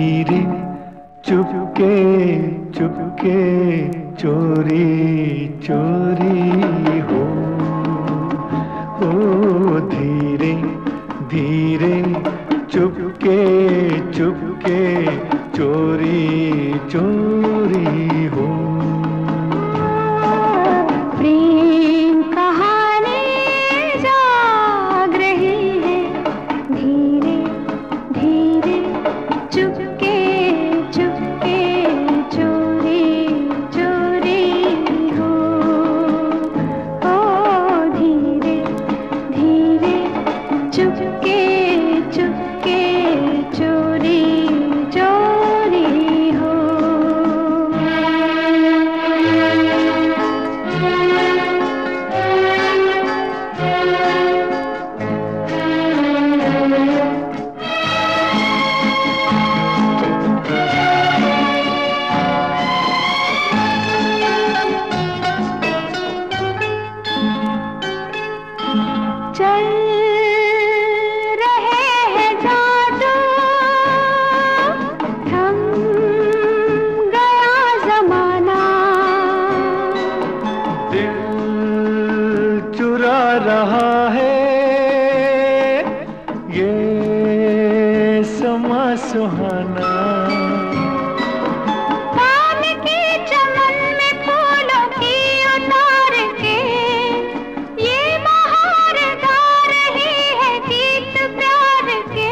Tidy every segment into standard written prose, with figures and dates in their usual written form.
धीरे चुपके चुपके चोरी चोरी हो धीरे धीरे चुपके चुपके चोरी चोरी हो। प्रेम कहानी जाग रही है धीरे धीरे चुपके चुपके चोरी चोरी हो धीरे धीरे चुपके चुपके चोरी चोरी हो। चल रहे हैं जादू थम गया जमाना दिल चुरा रहा है ये समा सुहाना। पान की चमन में फूलों की उतार के ये बहार गा रही है गीत प्यार के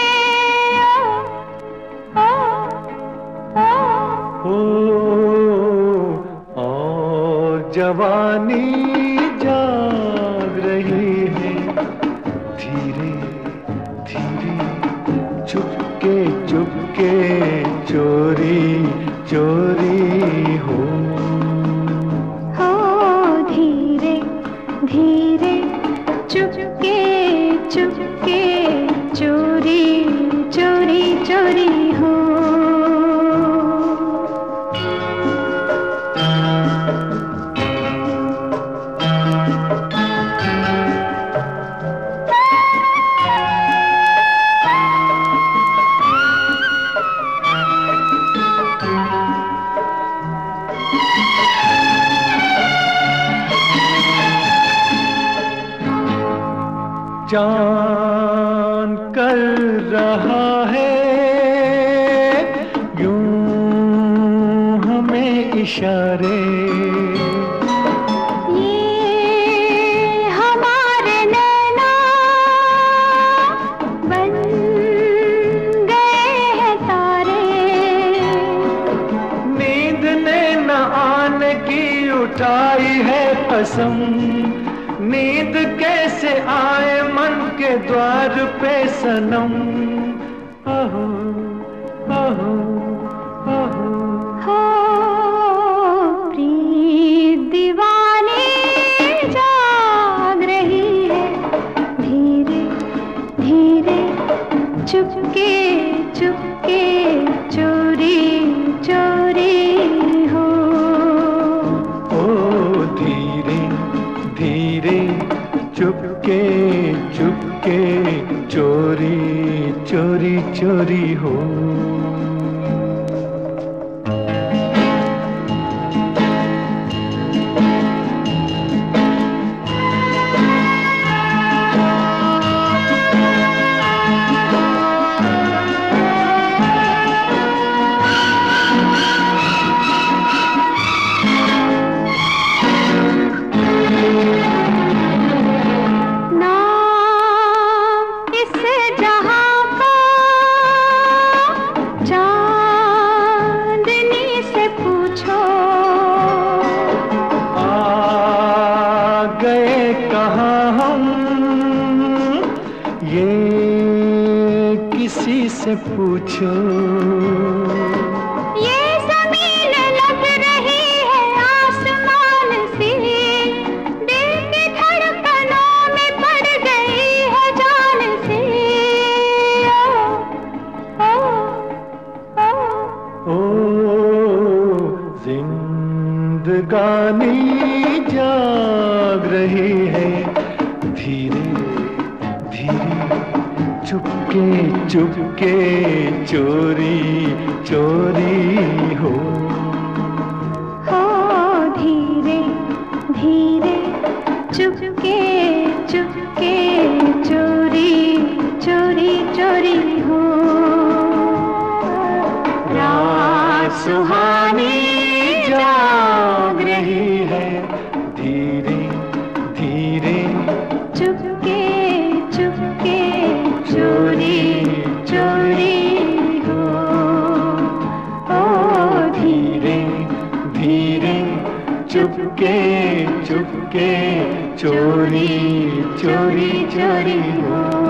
और जवानी जाग रही है धीरे धीरे चुपके चुपके चोरी चोरी हो धीरे धीरे चुपके चुपके चोरी चोरी चोरी हो। चांद कर रहा है यूं हमें इशारे ये हमारे नैना बन गए हैं तारे नींद ने न आने की उठाई है कसम नींद कैसे आए मन के द्वार पे सनम। आहो आहो आहो हो प्रीत दीवानी जाग रही है धीरे धीरे चुपके चुपके चोरी चोरी हो धीरे धीरे चुपके चुपके चोरी चोरी चोरी हो। किसी से पूछो ये ज़मीन लग रही है आसमान सी दिल की धड़कनों में पड़ गई है जान सी ओ जिंदगानी जाग रही है धीरे धीरे चुपके चुपके चोरी चोरी हो। धीरे धीरे चुपके चुपके चोरी चोरी चोरी हो। रात सुहानी जाग रही है, धीरे धीरे चुपके चुपके चोरी चोरी हो। धीरे धीरे चुपके चुपके चोरी चोरी चोरी हो।